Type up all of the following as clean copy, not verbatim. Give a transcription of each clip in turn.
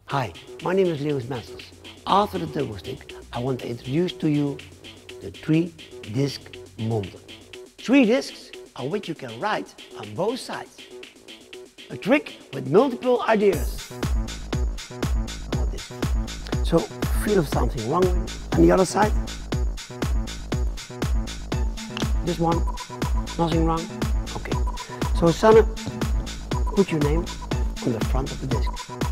Hi, my name is Lewis Masters. After the turbo stick, I want to introduce to you the 3-disc Monte. 3 discs on which you can write on both sides. A trick with multiple ideas. So, feel if something wrong on the other side. This one, nothing wrong. Okay. So, Sanne, put your name on the front of the disc.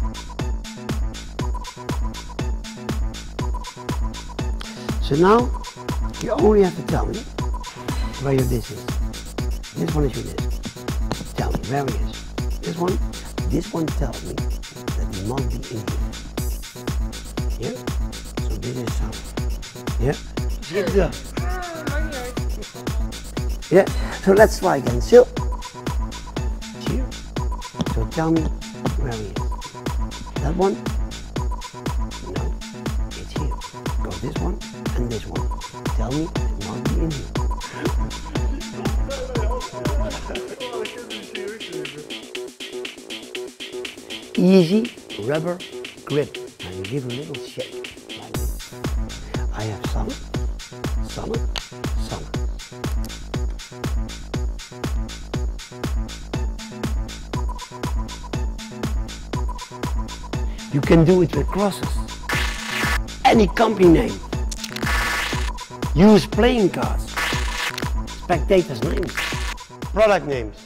So now, you only have to tell me where your disc is. This one is your disc. Tell me where it is. This one tells me that it must be in here. Yeah? So this is Sanne. Yeah? Get it up. Yeah? So let's try again. So tell me where it is. That one? No, it's here. Go this one and this one. Tell me it must be in here. Easy rubber grip. And you give a little shake like this. I have Sanne, Sanne, Sanne. You can do it with crosses. Any company name. Use playing cards. Spectators' names. Product names.